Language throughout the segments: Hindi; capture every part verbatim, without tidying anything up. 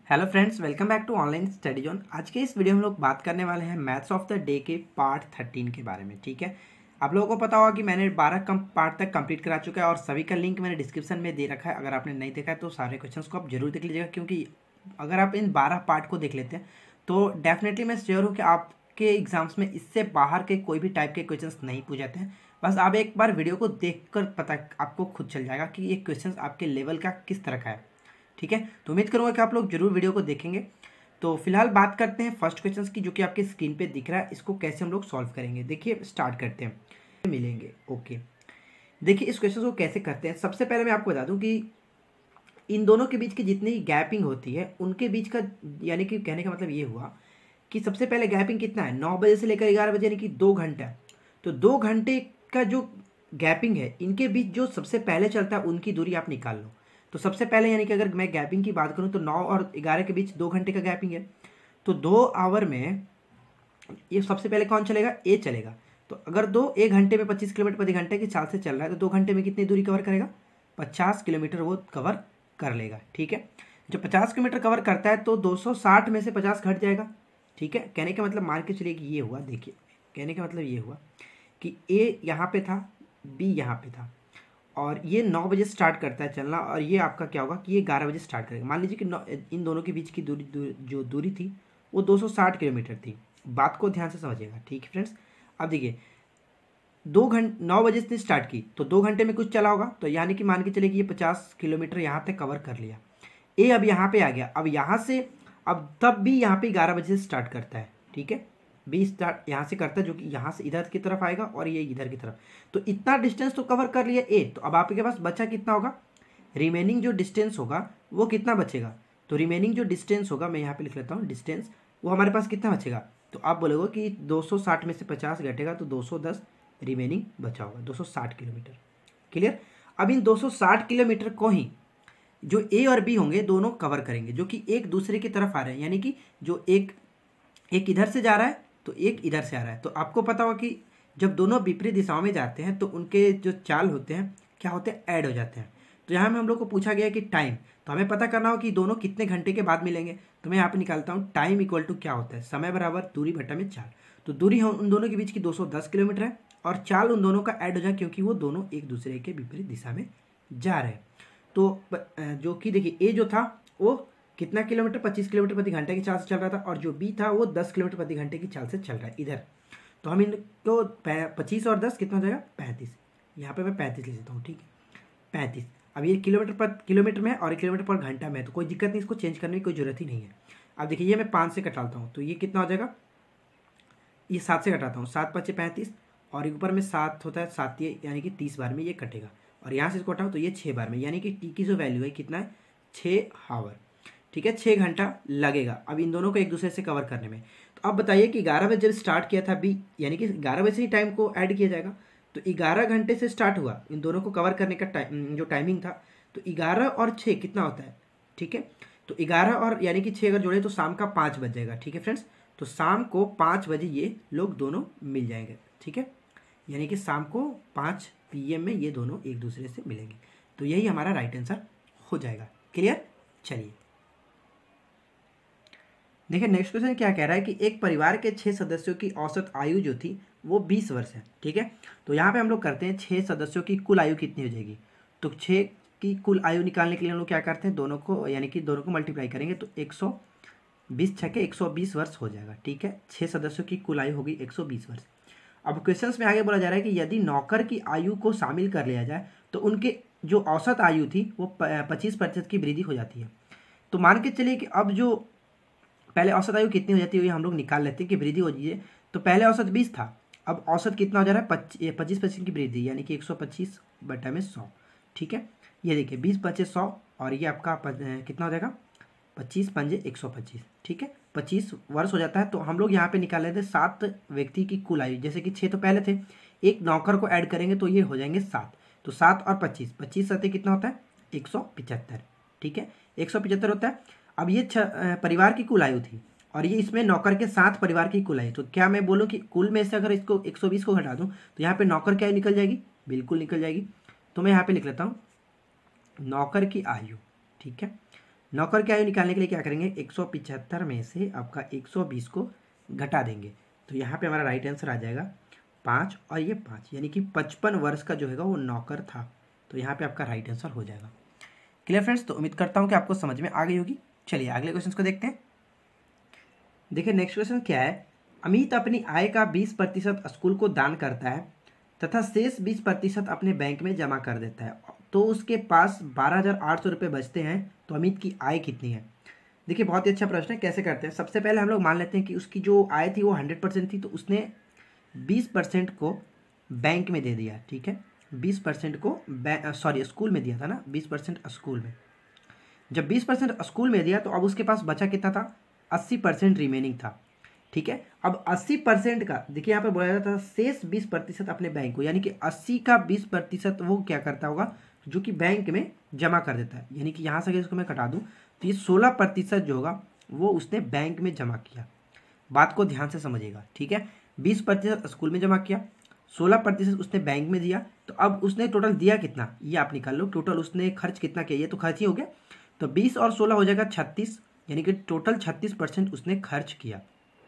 Hello friends, welcome back to online study zone. आज के इस वीडियो में हम लोग बात करने वाले हैं मैथ्स ऑफ द डे के पार्ट थर्टीन के बारे में। ठीक है, आप लोगों को पता होगा कि मैंने बारह कम पार्ट तक कंप्लीट करा चुका है और सभी का लिंक मैंने डिस्क्रिप्शन में दे रखा है। अगर आपने नहीं देखा है तो सारे क्वेश्चंस को आप जरूर देख लीजिएगा, क्योंकि अगर आप इन बारह पार्ट को देख लेते हैं तो डेफिनेटली मैं श्योर हूँ कि आपके एग्जाम्स में इससे बाहर के कोई भी टाइप के क्वेश्चंस नहीं पूछ जाते हैं। बस आप एक बार वीडियो को देख कर पता आपको खुद चल जाएगा कि ये क्वेश्चन आपके लेवल का किस तरह का है। ठीक है, तो उम्मीद करूँगा कि आप लोग जरूर वीडियो को देखेंगे। तो फिलहाल बात करते हैं फर्स्ट क्वेश्चन की, जो कि आपके स्क्रीन पे दिख रहा है। इसको कैसे हम लोग सॉल्व करेंगे, देखिए स्टार्ट करते हैं। मिलेंगे ओके, देखिए इस क्वेश्चन को कैसे करते हैं। सबसे पहले मैं आपको बता दूं कि इन दोनों के बीच की जितनी गैपिंग होती है उनके बीच का, यानी कि कहने का मतलब ये हुआ कि सबसे पहले गैपिंग कितना है, नौ बजे से लेकर ग्यारह बजे, यानी कि दो घंटा। तो दो घंटे का जो गैपिंग है, इनके बीच जो सबसे पहले चलता है उनकी दूरी आप निकाल लो। तो सबसे पहले यानी कि अगर मैं गैपिंग की बात करूं तो नौ और ग्यारह के बीच दो घंटे का गैपिंग है। तो दो आवर में ये सबसे पहले कौन चलेगा, ए चलेगा। तो अगर दो एक घंटे में पच्चीस किलोमीटर प्रति घंटे की चाल से चल रहा है तो दो घंटे में कितनी दूरी कवर करेगा, पचास किलोमीटर वो कवर कर लेगा। ठीक है, जब पचास किलोमीटर कवर करता है तो दो सौ साठ में से पचास घट जाएगा। ठीक है, कहने का मतलब मान के चलिए कि ये हुआ, देखिए कहने का मतलब ये हुआ कि ए यहाँ पे था, बी यहाँ पे था, और ये नौ बजे स्टार्ट करता है चलना, और ये आपका क्या होगा कि ये ग्यारह बजे स्टार्ट करेगा। मान लीजिए कि इन दोनों के बीच की दूरी, दूरी जो दूरी थी वो दो सौ साठ किलोमीटर थी। बात को ध्यान से समझिएगा। ठीक है फ्रेंड्स, अब देखिए दो घंटे नौ बजे से स्टार्ट की तो दो घंटे में कुछ चला होगा, तो यानी कि मान के चले कि ये पचास किलोमीटर यहाँ तक कवर कर लिया। ए अब यहाँ पे आ गया, अब यहाँ से अब तब भी यहाँ पे ग्यारह बजे से स्टार्ट करता है। ठीक है, बी स्टार्ट यहाँ से करता है, जो कि यहाँ से इधर की तरफ आएगा और ये इधर की तरफ। तो इतना डिस्टेंस तो कवर कर लिया ए। तो अब आपके पास बचा कितना होगा, रिमेनिंग जो डिस्टेंस होगा वो कितना बचेगा। तो रिमेनिंग जो डिस्टेंस होगा, मैं यहाँ पे लिख लेता हूँ डिस्टेंस, वो हमारे पास कितना बचेगा। तो आप बोलोगे कि दो सौ साठ में से पचास घटेगा तो दो सौ दस रिमेनिंग बचा होगा, दो सौ साठ किलोमीटर। क्लियर। अब इन दो सौ साठ किलोमीटर को ही जो ए और बी होंगे दोनों कवर करेंगे, जो कि एक दूसरे की तरफ आ रहे हैं, यानी कि जो एक एक इधर से जा रहा है तो एक इधर से आ रहा है। तो आपको पता होगा कि जब दोनों विपरीत दिशाओं में जाते हैं तो उनके जो चाल होते हैं क्या होते हैं, ऐड हो जाते हैं। तो यहाँ में हम लोग को पूछा गया कि टाइम, तो हमें पता करना हो कि दोनों कितने घंटे के बाद मिलेंगे। तो मैं यहाँ पे निकालता हूँ टाइम इक्वल टू क्या होता है, समय बराबर दूरी बटा में चाल। तो दूरी उन दोनों के बीच की दो सौ दस किलोमीटर है और चाल उन दोनों का ऐड हो जाए, क्योंकि वो दोनों एक दूसरे के विपरीत दिशा में जा रहे हैं। तो जो कि देखिए ए जो था वो कितना किलोमीटर, पच्चीस किलोमीटर प्रति घंटे की चाल से चल रहा था, और जो बी था वो दस किलोमीटर प्रति घंटे की चाल से चल रहा है इधर। तो हम इनको पच्चीस और दस कितना हो जाएगा, पैंतीस। यहाँ पे मैं पैंतीस ले लेता हूँ। ठीक है, पैंतीस। अब ये किलोमीटर पर किलोमीटर में है और किलोमीटर पर घंटा में है, तो कोई दिक्कत नहीं, इसको चेंज करने की कोई जरूरत ही नहीं है। अब देखिए ये मैं पाँच से कटाता हूँ तो ये कितना हो जाएगा, ये सात से कटाता हूँ, सात पच्चे पैंतीस, और ऊपर में सात होता है, सात ये यानी कि तीस बार में ये कटेगा, और यहाँ से इसको हटाऊँ तो ये छः बार में, यानी कि टी की जो वैल्यू है कितना है, छः आवर। ठीक है, छः घंटा लगेगा अब इन दोनों को एक दूसरे से कवर करने में। तो अब बताइए कि ग्यारह बजे जब स्टार्ट किया था बी, यानी कि ग्यारह बजे से ही टाइम को ऐड किया जाएगा। तो ग्यारह घंटे से स्टार्ट हुआ इन दोनों को कवर करने का टाइम, जो टाइमिंग था। तो ग्यारह और छः कितना होता है, ठीक है, तो ग्यारह और यानी कि छः अगर जोड़े तो शाम का पाँच बज जाएगा। ठीक है फ्रेंड्स, तो शाम को पाँच बजे ये लोग दोनों मिल जाएंगे। ठीक है, यानी कि शाम को पाँच पी एम में ये दोनों एक दूसरे से मिलेंगे। तो यही हमारा राइट आंसर हो जाएगा। क्लियर। चलिए देखिए नेक्स्ट क्वेश्चन क्या कह रहा है कि एक परिवार के छः सदस्यों की औसत आयु जो थी वो बीस वर्ष है। ठीक है, तो यहाँ पे हम लोग करते हैं छः सदस्यों की कुल आयु कितनी हो जाएगी। तो छः की कुल आयु निकालने के लिए हम लोग क्या करते हैं, दोनों को यानी कि दोनों को मल्टीप्लाई करेंगे तो एक सौ बीस छः के एक सौ बीस वर्ष हो जाएगा। ठीक है, छः सदस्यों की कुल आयु होगी एक सौ बीस वर्ष। अब क्वेश्चन में आगे बोला जा रहा है कि यदि नौकर की आयु को शामिल कर लिया जाए तो उनके जो औसत आयु थी वो पच्चीस प्रतिशत की वृद्धि हो जाती है। तो मान के चलिए कि अब जो पहले औसत आयु कितनी हो जाती है हम लोग निकाल लेते हैं कि वृद्धि हो जाइए। तो पहले औसत बीस था, अब औसत कितना हो जा रहा है, पच्चीस पच्चीस परसेंट की वृद्धि, यानी कि एक सौ पच्चीस बटा में सौ। ठीक है, ये देखिए बीस पच्चीस सौ, और ये आपका कितना हो जाएगा, पच्चीस पंजे एक सौ पच्चीस। ठीक है, पच्चीस वर्ष हो जाता है। तो हम लोग यहाँ पे निकाल लेते हैं सात व्यक्ति की कुल आयु, जैसे कि छः तो पहले थे, एक नौकर को ऐड करेंगे तो ये हो जाएंगे सात। तो सात और पच्चीस, पच्चीस सत्ते कितना होता है, एक सौ पिचहत्तर। ठीक है, एक सौ पिचहत्तर होता है। अब ये परिवार की कुल आयु थी और ये इसमें नौकर के साथ परिवार की कुल आयु। तो क्या मैं बोलूँ कि कुल में से अगर इसको एक सौ बीस को घटा दूँ तो यहाँ पे नौकर की आयु निकल जाएगी, बिल्कुल निकल जाएगी। तो मैं यहाँ पे लिख लेता हूँ नौकर की आयु। ठीक है, नौकर की आयु निकालने के लिए क्या करेंगे, एक सौ पिचहत्तर में से आपका एक सौ बीस को घटा देंगे, तो यहाँ पे हमारा राइट आंसर आ जाएगा पाँच और ये पाँच, यानी कि पचपन वर्ष का जो है वो नौकर था। तो यहाँ पे आपका राइट आंसर हो जाएगा। क्लियर फ्रेंड्स, तो उम्मीद करता हूँ कि आपको समझ में आ गई होगी। चलिए अगले क्वेश्चन को देखते हैं। देखिए नेक्स्ट क्वेश्चन क्या है, अमित अपनी आय का बीस प्रतिशत स्कूल को दान करता है तथा शेष बीस प्रतिशत अपने बैंक में जमा कर देता है, तो उसके पास बारह हज़ार आठ सौ रुपये बचते हैं, तो अमित की आय कितनी है। देखिए बहुत ही अच्छा प्रश्न है। कैसे करते हैं, सबसे पहले हम लोग मान लेते हैं कि उसकी जो आय थी वो हंड्रेड परसेंट थी, तो उसने बीस परसेंट को बैंक में दे दिया। ठीक है, बीस परसेंट को सॉरी स्कूल में दिया था ना, बीस परसेंट स्कूल में। जब बीस परसेंट स्कूल में दिया तो अब उसके पास बचा कितना था, अस्सी परसेंट रिमेनिंग था। ठीक है, अब अस्सी परसेंट का देखिए यहाँ पे बोला जाता था शेष बीस प्रतिशत अपने बैंक को, यानी कि अस्सी का बीस प्रतिशत वो क्या करता होगा, जो कि बैंक में जमा कर देता है। यानी कि यहाँ से अगर इसको मैं कटा दूँ तो ये सोलह प्रतिशत जो होगा वो उसने बैंक में जमा किया। बात को ध्यान से समझिएगा। ठीक है, बीस प्रतिशत स्कूल में जमा किया, सोलह प्रतिशत उसने बैंक में दिया, तो अब उसने टोटल दिया कितना ये आप निकाल लो। टोटल उसने खर्च कितना किया, ये तो खर्च ही हो गया, तो बीस और सोलह हो जाएगा छत्तीस, यानी कि टोटल छत्तीस परसेंट उसने खर्च किया।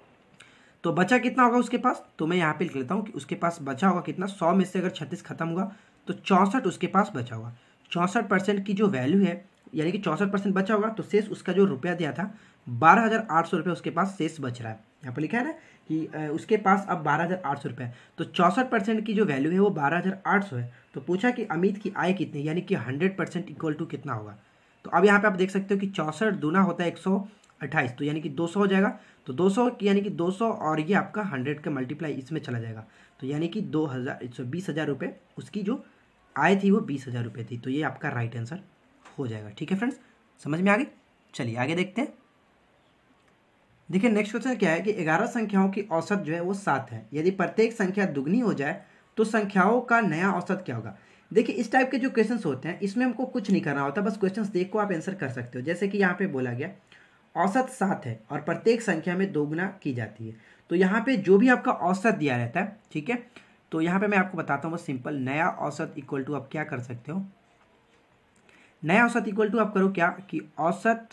तो बचा कितना होगा उसके पास, तो मैं यहाँ पे लिख लेता हूँ कि उसके पास बचा होगा कितना, सौ में से अगर छत्तीस खत्म हुआ तो चौंसठ उसके पास बचा होगा। चौंसठ परसेंट की जो वैल्यू है, यानी कि चौंसठ परसेंट बचा होगा, तो शेष उसका जो रुपया दिया था बारह हज़ार आठ सौ रुपये उसके पास शेष बच रहा है। यहाँ पर लिखा है ना कि उसके पास अब बारह हज़ार आठ सौ रुपये, तो चौंसठ परसेंट की जो वैल्यू है वो बारह हज़ार आठ सौ है। तो पूछा कि अमित की आय कितनी, यानी कि हंड्रेड परसेंट इक्वल टू कितना होगा। तो अब यहाँ पे आप देख सकते हो कि चौंसठ दूना होता है एक सौ अट्ठाईस, तो यानी कि दो सौ हो जाएगा। तो दो सौ यानी कि दो सौ और ये आपका हंड्रेड का मल्टीप्लाई इसमें चला जाएगा, तो यानी कि दो हज़ार एक सौ बीस हज़ार रुपये उसकी जो आय थी वो बीस हज़ार रुपये थी। तो ये आपका राइट आंसर हो जाएगा। ठीक है फ्रेंड्स, समझ में आ गई। चलिए आगे देखते हैं। देखिए नेक्स्ट क्वेश्चन क्या है कि ग्यारह संख्याओं की औसत जो है वो सात है, यदि प्रत्येक संख्या दुगनी हो जाए तो संख्याओं का नया औसत क्या होगा। देखिए इस टाइप के जो क्वेश्चंस होते हैं इसमें हमको कुछ नहीं करना होता, बस क्वेश्चंस देख को आप आंसर कर सकते हो। जैसे कि यहाँ पे बोला गया औसत सात है और प्रत्येक संख्या में दोगुना की जाती है, तो यहाँ पे जो भी आपका औसत दिया रहता है, ठीक है, तो यहाँ पे मैं आपको बताता हूँ बस सिंपल, नया औसत इक्वल टू आप क्या कर सकते हो, नया औसत इक्वल टू आप करो क्या कि औसत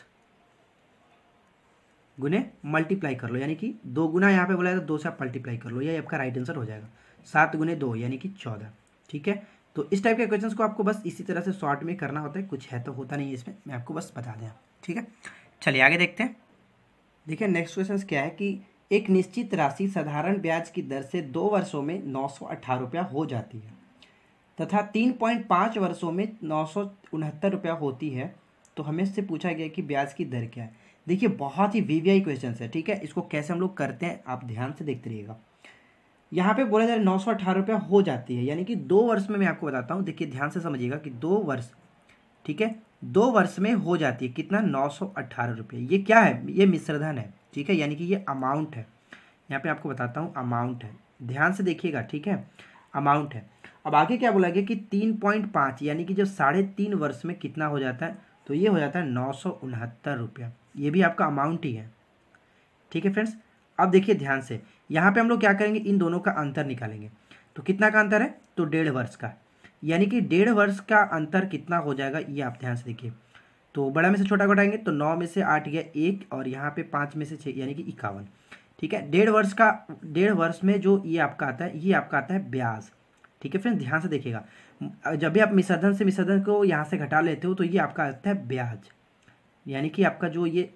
गुने मल्टीप्लाई कर लो, यानी कि दो गुना यहाँ पे बोला है तो दो से आप मल्टीप्लाई कर लो, ये आपका राइट आंसर हो जाएगा। सात गुने दो यानी कि चौदह। ठीक है, तो इस टाइप के क्वेश्चंस को आपको बस इसी तरह से शॉर्ट में करना होता है, कुछ है तो होता नहीं है इसमें, मैं आपको बस बता दें। ठीक है, चलिए आगे देखते हैं। देखिए नेक्स्ट क्वेश्चन क्या है कि एक निश्चित राशि साधारण ब्याज की दर से दो वर्षों में नौ सौ अट्ठारह रुपया हो जाती है तथा तीन पॉइंट पाँच वर्षों में नौ सौ उनहत्तर रुपया होती है, तो हमें इससे पूछा गया कि ब्याज की दर क्या है। देखिए बहुत ही वीवीआई क्वेश्चन है। ठीक है, इसको कैसे हम लोग करते हैं आप ध्यान से देखते रहिएगा। यहाँ पे बोला जा रहा है नौ सौ अट्ठारह रुपया हो जाती है, यानी कि दो वर्ष में मैं आपको बताता हूँ, देखिए ध्यान से समझिएगा कि दो वर्ष, ठीक है, दो वर्ष में हो जाती है कितना, नौ सौ अट्ठारह रुपये। ये क्या है, ये मिश्रधन है। ठीक है, यानी कि ये अमाउंट है, यहाँ पे आपको बताता हूँ अमाउंट है, ध्यान से देखिएगा। ठीक है, अमाउंट है। अब आगे क्या बोला गया कि तीन पॉइंट पाँच यानी कि जब साढ़े तीन वर्ष में कितना हो जाता है, तो ये हो जाता है नौ सौ उनहत्तर रुपया, ये भी आपका अमाउंट ही है। ठीक है फ्रेंड्स, अब देखिए ध्यान से, यहाँ पे हम लोग क्या करेंगे, इन दोनों का अंतर निकालेंगे। तो कितना का अंतर है, तो डेढ़ वर्ष का, यानी कि डेढ़ वर्ष का अंतर कितना हो जाएगा ये आप ध्यान से देखिए। तो बड़ा में से छोटा घटाएंगे तो नौ में से आठ गया एक, और यहाँ पे पाँच में से छः यानी कि इक्यावन। ठीक है, डेढ़ वर्ष का, डेढ़ वर्ष में जो ये आपका आता है, ये आपका आता है ब्याज। ठीक है फ्रेंड्स, ध्यान से देखिएगा, जब भी आप मिश्रधन से मिश्रधन को यहाँ से घटा लेते हो तो ये आपका आता है ब्याज, यानी कि आपका जो ये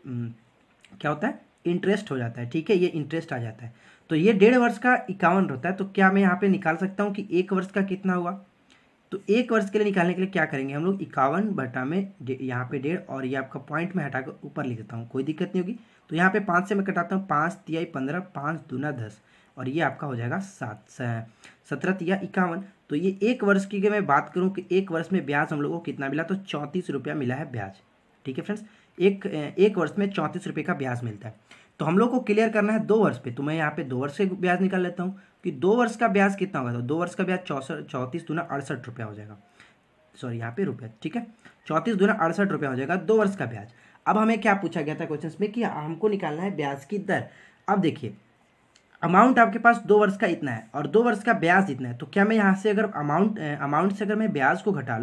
क्या होता है, इंटरेस्ट हो जाता है। ठीक है, ये इंटरेस्ट आ जाता है। तो ये डेढ़ वर्ष का इक्यावन होता है, तो क्या मैं यहाँ पे निकाल सकता हूँ कि एक वर्ष का कितना हुआ। तो एक वर्ष के लिए निकालने के लिए क्या करेंगे हम लोग, इक्यावन बटा में यहाँ पे डेढ़, और ये आपका पॉइंट में हटाकर ऊपर लिख देता हूँ, कोई दिक्कत नहीं होगी। तो यहाँ पे पाँच से मैं कटाता हूँ, पाँच तिया पंद्रह, पाँच दूना दस, और ये आपका हो जाएगा सात सत्रह तिया इक्यावन। तो ये एक वर्ष की मैं बात करूँ कि एक वर्ष में ब्याज हम लोग को कितना मिला, तो चौंतीस रुपया मिला है ब्याज। ठीक है फ्रेंड्स, एक एक वर्ष में चौंतीस रुपये का ब्याज मिलता है। तो हम लोग को क्लियर करना है दो वर्ष पे, तो मैं यहाँ पे दो वर्ष के ब्याज निकाल लेता हूँ कि दो वर्ष का ब्याज कितना होगा। तो दो वर्ष का ब्याज चौसठ चौंतीस दूना अड़सठ रुपया हो जाएगा, सॉरी यहाँ पे रुपये। ठीक है, चौंतीस दूना अड़सठ रुपया हो जाएगा दो वर्ष का ब्याज। अब हमें क्या पूछा गया था क्वेश्चन में कि हमको निकालना है ब्याज की दर। अब देखिए अमाउंट आपके पास दो वर्ष का इतना है और दो वर्ष का ब्याज इतना है, तो क्या मैं यहाँ से अगर अमाउंट अमाउंट से अगर मैं ब्याज को घटा लूँ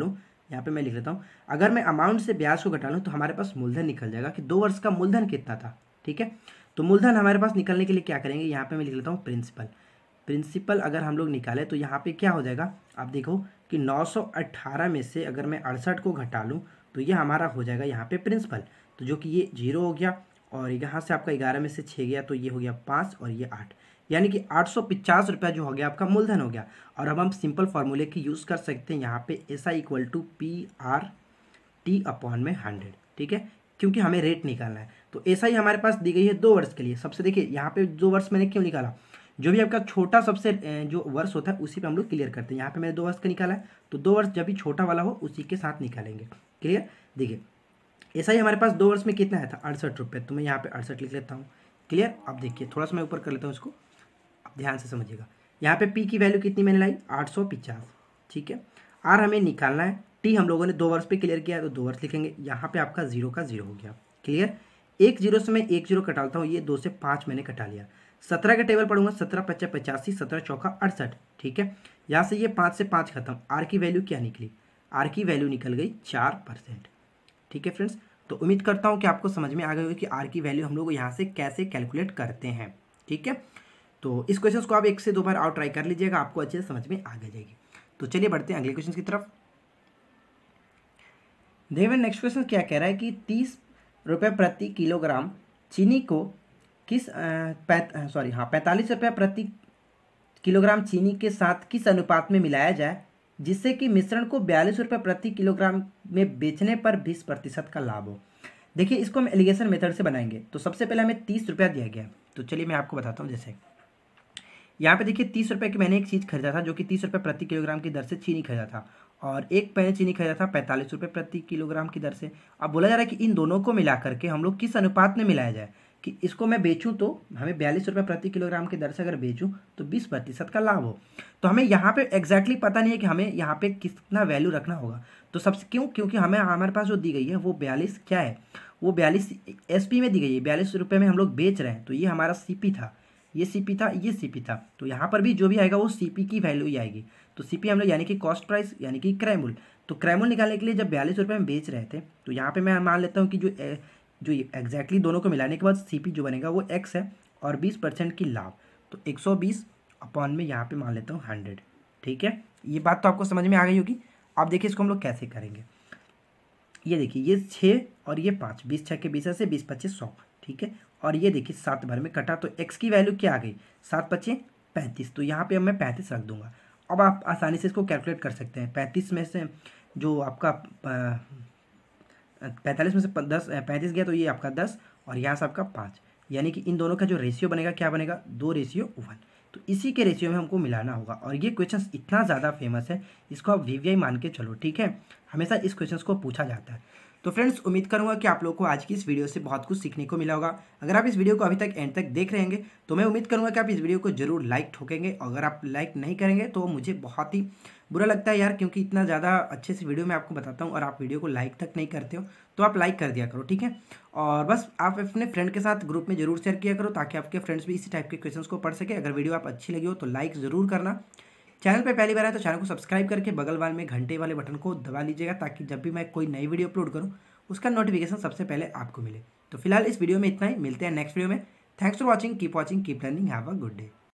यहाँ पे मैं लिख लेता हूँ, अगर मैं अमाउंट से ब्याज को घटा लूँ तो हमारे पास मूलधन निकल जाएगा कि दो वर्ष का मूलधन कितना था। ठीक है, तो मूलधन हमारे पास निकलने के लिए क्या करेंगे, यहाँ पे मैं लिख लेता हूँ प्रिंसिपल। प्रिंसिपल अगर हम लोग निकालें तो यहाँ पे क्या हो जाएगा, आप देखो कि नौ सौ अट्ठारह में से अगर मैं अड़सठ को घटा लूँ तो ये हमारा हो जाएगा यहाँ पे प्रिंसिपल, तो जो कि ये जीरो हो गया और यहाँ से आपका ग्यारह में से छः गया तो ये हो गया पाँच और ये आठ, यानी कि आठ सौ पचास रुपया जो हो गया आपका मूलधन हो गया। और अब हम सिंपल फार्मूले की यूज़ कर सकते हैं यहाँ पे S I equal to P R T upon में हंड्रेड। ठीक है, क्योंकि हमें रेट निकालना है। तो एस आई हमारे पास दी गई है दो वर्ष के लिए। सबसे देखिए यहाँ पे दो वर्ष मैंने क्यों निकाला, जो भी आपका छोटा सबसे जो वर्ष होता है उसी पे हम लोग क्लियर करते हैं। यहाँ पे मैंने दो वर्ष का निकाला है, तो दो वर्ष जब भी छोटा वाला हो उसी के साथ निकालेंगे। क्लियर, देखिए ऐसा ही हमारे पास दो वर्ष में कितना आया था, अड़सठ रुपये, तो मैं यहाँ पे अड़सठ लिख लेता हूँ। क्लियर, अब देखिए थोड़ा सा मैं ऊपर कर लेता हूँ इसको, अब ध्यान से समझिएगा। यहाँ पे पी की वैल्यू कितनी मैंने लाई, आठ सौ पचास। ठीक है, आर हमें निकालना है, टी हम लोगों ने दो वर्ष पे क्लियर किया है तो दो वर्ष लिखेंगे। यहाँ पे आपका जीरो का जीरो हो गया। क्लियर, एक जीरो से मैं एक जीरो कटाता हूँ, ये दो से पाँच मैंने कटा लिया। सत्रह का टेबल पढ़ूंगा, सत्रह पच्चा पचासी, सत्रह चौका अड़सठ। ठीक है, यहाँ से ये पाँच से पाँच खत्म, आर की वैल्यू क्या निकली, आर की वैल्यू निकल गई चार परसेंट। ठीक है फ्रेंड्स, तो उम्मीद करता हूँ कि आपको समझ में आ गई होगी कि आर की वैल्यू हम लोग यहाँ से कैसे कैलकुलेट करते हैं। ठीक है, तो इस क्वेश्चन को आप एक से दो बार और ट्राई कर लीजिएगा, आपको अच्छे से समझ में आ जाएगी। तो चलिए बढ़ते हैं अगले क्वेश्चन की तरफ। देखिए नेक्स्ट क्वेश्चन क्या कह रहा है कि तीस रुपये प्रति किलोग्राम चीनी को किस सॉरी हाँ पैंतालीस रुपये प्रति किलोग्राम चीनी के साथ किस अनुपात में मिलाया जाए जिससे कि मिश्रण को बयालीस रुपये प्रति किलोग्राम में बेचने पर बीस प्रतिशत का लाभ हो। देखिए इसको हम एलिगेशन मेथड से बनाएंगे। तो सबसे पहले हमें तीस रुपया दिया गया, तो चलिए मैं आपको बताता हूँ। जैसे यहाँ पे देखिए तीस रुपये की मैंने एक चीज़ खरीदा था जो कि तीस रुपये प्रति किलोग्राम की दर से चीनी खरीदा था, और एक मैंने चीनी खरीदा था पैंतालीस रुपये प्रति किलोग्राम की दर से। अब बोला जा रहा है कि इन दोनों को मिला करके हम लोग किस अनुपात में मिलाया जाए कि इसको मैं बेचूं तो हमें बयालीस रुपये प्रति किलोग्राम की दर से अगर बेचूं तो बीस प्रतिशत का लाभ हो। तो हमें यहाँ पे एग्जैक्टली पता नहीं है कि हमें यहाँ पे कितना वैल्यू रखना होगा। तो सबसे क्यों, क्योंकि हमें हमारे पास जो दी गई है वो बयालीस क्या है, वो बयालीस एस पी में दी गई है, बयालीस रुपये में हम लोग बेच रहे हैं। तो ये हमारा सी पी था, ये सी पी था, ये सी पी था। तो यहाँ पर भी जो भी आएगा वो सी पी की वैल्यू ही आएगी। तो सी पी हम लोग यानी कि कॉस्ट प्राइस यानी कि क्रय मूल्य। तो क्रय मूल्य निकालने के लिए जब बयालीस रुपये में बेच रहे थे तो यहाँ पे मैं मान लेता हूँ कि जो जो एग्जैक्टली दोनों को मिलाने के बाद सीपी जो बनेगा वो एक्स है और बीस परसेंट की लाभ, तो एक सौ बीस अपॉन में यहाँ पे मान लेता हूँ हंड्रेड। ठीक है, ये बात तो आपको समझ में आ गई होगी। आप देखिए इसको हम लोग कैसे करेंगे। ये देखिए ये छः और ये पाँच, बीस छः के बीस से बीस पच्चीस सौ। ठीक है, और ये देखिए सात भर में कटा तो एक्स की वैल्यू क्या आ गई, सात पच्चीस पैंतीस। तो यहाँ पे अब मैं पैंतीस रख दूंगा। अब आप आसानी से इसको कैलकुलेट कर सकते हैं। पैंतीस में से जो आपका पैंतालीस में से दस पैंतीस गया तो ये आपका दस और यहाँ से आपका पाँच, यानी कि इन दोनों का जो रेशियो बनेगा क्या बनेगा, दो रेशियो वन। तो इसी के रेशियो में हमको मिलाना होगा। और ये क्वेश्चन इतना ज़्यादा फेमस है, इसको आप वी वी आई मान के चलो। ठीक है, हमेशा इस क्वेश्चन को पूछा जाता है। तो फ्रेंड्स उम्मीद करूंगा कि आप लोगों को आज की इस वीडियो से बहुत कुछ सीखने को मिला होगा। अगर आप इस वीडियो को अभी तक एंड तक देख रहे होंगे तो मैं उम्मीद करूंगा कि आप इस वीडियो को जरूर लाइक ठोकेंगे। अगर आप लाइक नहीं करेंगे तो मुझे बहुत ही बुरा लगता है यार, क्योंकि इतना ज़्यादा अच्छे से वीडियो मैं आपको बताता हूँ और आप वीडियो को लाइक तक नहीं करते हो, तो आप लाइक कर दिया करो। ठीक है, और बस आप अपने फ्रेंड के साथ ग्रुप में जरूर शेयर किया करो ताकि आपके फ्रेंड्स भी इसी टाइप के क्वेश्चंस को पढ़ सके। अगर वीडियो आप अच्छी लगी हो तो लाइक ज़रूर करना। चैनल पे पहली बार है तो चैनल को सब्सक्राइब करके बगल वाले में घंटे वाले बटन को दबा लीजिएगा ताकि जब भी मैं कोई नई वीडियो अपलोड करूँ उसका नोटिफिकेशन सबसे पहले आपको मिले। तो फिलहाल इस वीडियो में इतना ही, मिलते हैं नेक्स्ट वीडियो में। Thanks for watching, keep watching, keep learning, have a good day.